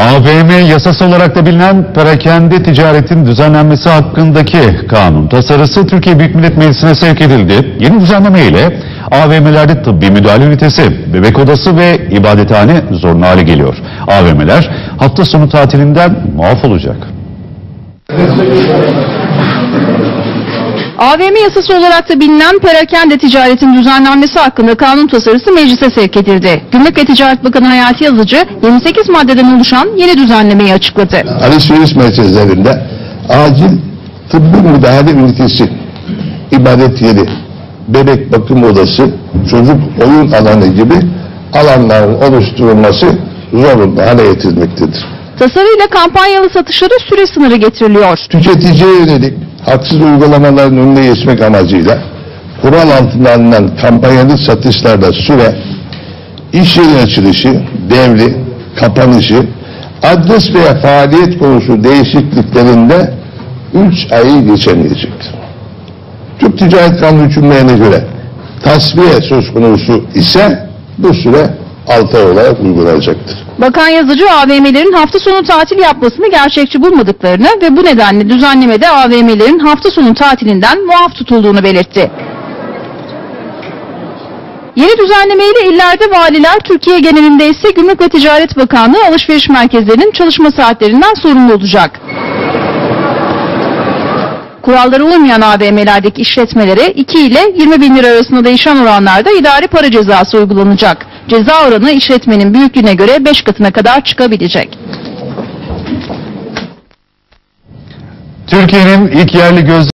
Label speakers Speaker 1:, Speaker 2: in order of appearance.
Speaker 1: AVM yasası olarak da bilinen perakende ticaretin düzenlenmesi hakkındaki kanun tasarısı Türkiye Büyük Millet Meclisi'ne sevk edildi. Yeni düzenleme ile AVM'lerde tıbbi müdahale ünitesi, bebek odası ve ibadethane zorunlu hale geliyor. AVM'ler hafta sonu tatilinden muaf olacak.
Speaker 2: AVM yasası olarak da bilinen perakende ticaretin düzenlenmesi hakkında kanun tasarısı meclise sevk edildi. Gümrük ve Ticaret Bakanı Hayati Yazıcı 28 maddeden oluşan yeni düzenlemeyi açıkladı.
Speaker 3: Alışveriş merkezlerinde acil tıbbi müdahale ünitesi, ibadet yeri, bebek bakım odası, çocuk oyun alanı gibi alanların oluşturulması zorunlu hale getirilmektedir.
Speaker 2: Tasarıyla kampanyalı satışlara süre sınırı getiriliyor.
Speaker 3: Tüketiciye yönelik haksız uygulamaların önüne geçmek amacıyla kural altına alınan kampanyalı satışlarda süre, iş yeri açılışı, devri, kapanışı, adres veya faaliyet konusu değişikliklerinde 3 ayı geçemeyecektir. Türk Ticaret Kanunu hükümlerine göre tasfiye söz konusu ise bu süre 6 ay olarak uygulanacaktır.
Speaker 2: Bakan Yazıcı AVM'lerin hafta sonu tatil yapmasını gerçekçi bulmadıklarını ve bu nedenle düzenlemede AVM'lerin hafta sonu tatilinden muaf tutulduğunu belirtti. Yeni düzenlemeyle illerde valiler, Türkiye genelinde ise Gümrük ve Ticaret Bakanlığı alışveriş merkezlerinin çalışma saatlerinden sorumlu olacak. Kurallara uymayan AVM'lerdeki işletmelere 2 ile 20 bin lira arasında değişen oranlarda idari para cezası uygulanacak. Ceza oranı işletmenin büyüklüğüne göre 5 katına kadar çıkabilecek.
Speaker 1: Türkiye'nin ilk yerli gözlem